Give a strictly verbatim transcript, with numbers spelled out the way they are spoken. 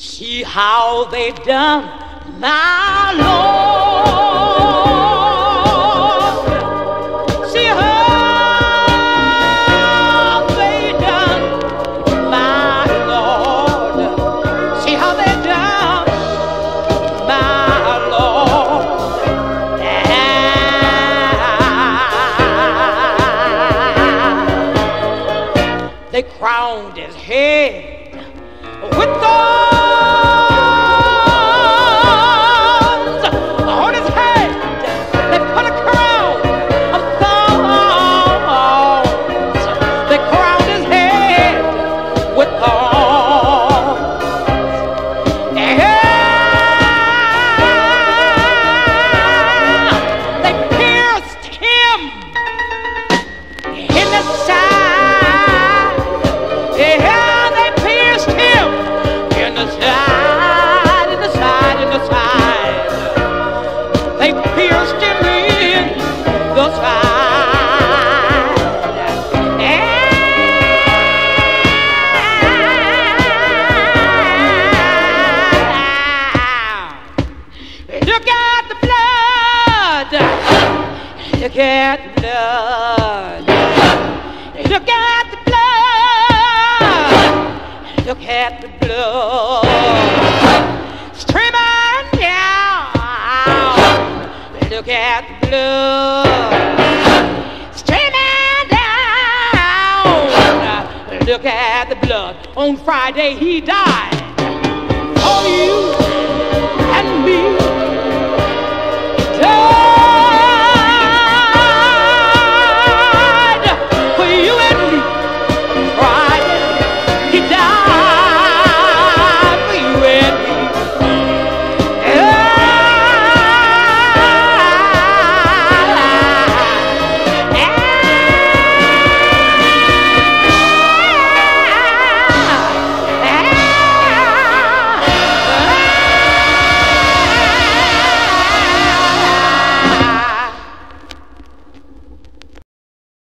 See how they've done, my Lord. See how they've done, my Lord. See how they've done, my Lord. And they crowned his head with thorns on his head. They put a crown of thorns. They crowned his head with thorns. And they pierced him in the side. Yeah, they pierced him in the side, in the side, in the side. They pierced him in the side. And look at the blood. Look at the blood. Look at the blood. Look at the blood streaming down. Look at the blood streaming down. Look at the blood. On Friday he died for you.